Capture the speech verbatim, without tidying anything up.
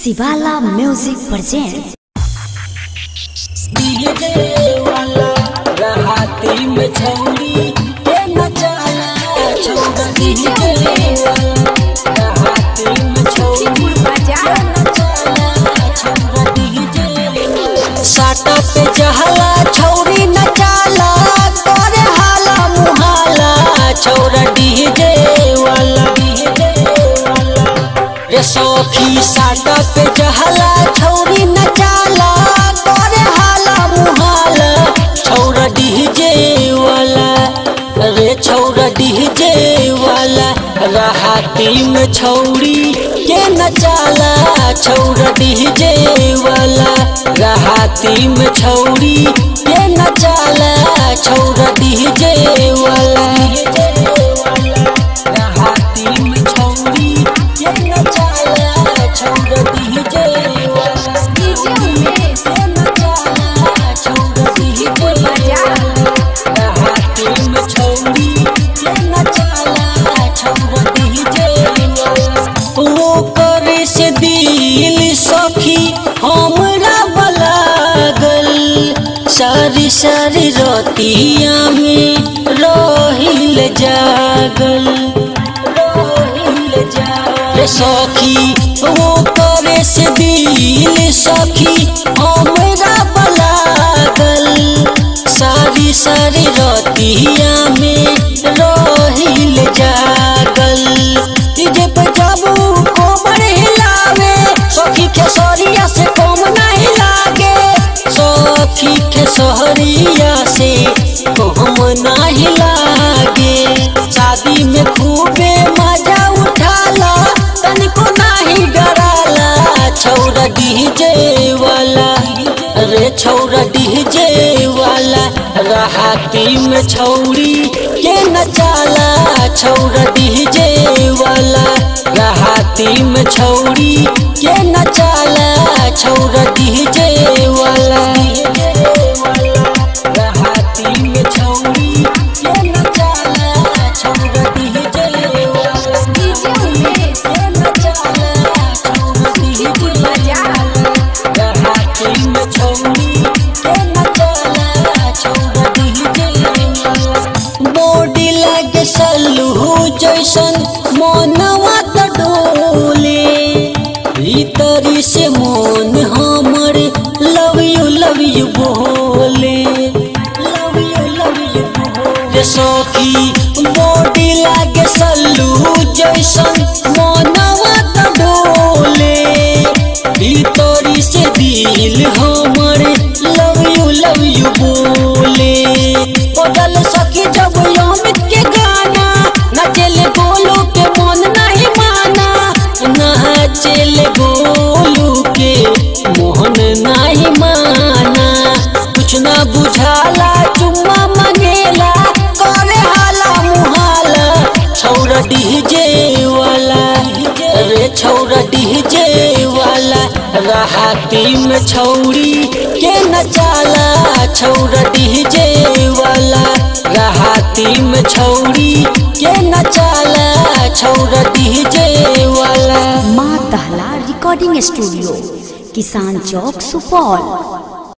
शिवाला music present. राहती में छौरी के नचाला छौरा डीजे राहती में छौरी नचाला छौरा डीजे साटा पे जहला छौरी नचाला करे हाला मुहाला छौरा डीजे वाला डीजे वाला रे सखी साटा पे जहला छौरी नचाला करे हाला मुहाला छौरा डीजे वाला रे छौरा डीजे वाला राहती में छौरी के नचाला छौरा डीजे वाला राहती में छौरी के नचाला छौरा डीजे वाला राहती में छौरी के नचाला छौरा डीजे वाला हमरा बलागल सारी सारी रतिया में रोहिल जागल रोहिल जागल सखी वो करे से दिल सखी हमरा बलागल सारी सारी रतिया में रोहिल जागल डीजे पे जाबू कोमर हिलावे सखी के सोरिया से कम नहीं लागे सखी के सोहरिया से कम नहीं लागे शादी में खूबे मजा उठाला तनिको नहीं डराला छौरा डीजे वाला रे छौरा डीजे वाला राहती में छौरी के नचाला छौरा डीजे वाला राहती में छौरी के नचाला छौरा डीजे वाला राहती में छौरी के नचाला छौरा डीजे वाला के नचाला छौरा डीजे राहती में छौरी के नचाला छौरा डीजे बॉडी लागे सल्लू जैसन मनवा त डोले भीतरी से मन हमर लव यू लव यू बोले लव यू लव यू बोले सखी बॉडी लागे सल्लू जैसन मनवा त डोले भीतरी से दिल हमर लव यू लव यू बोले बदल सखी जब अमित के गाना नचले बोलो के मन नहीं माना नाचले गोलू के मोहन नहीं माना कुछ ना बुझाला चुम्मा मंगेला करे हाला मुहाला छौरा डीजे वाला रे छौरा डीजे वाला राहती में छौरी के नचाला छौरा डीजे वाला राहती में छौरी के नचाला छौरा डीजे वाला। माँ दहला रिकॉर्डिंग स्टूडियो, किसान चौक, सुपौल।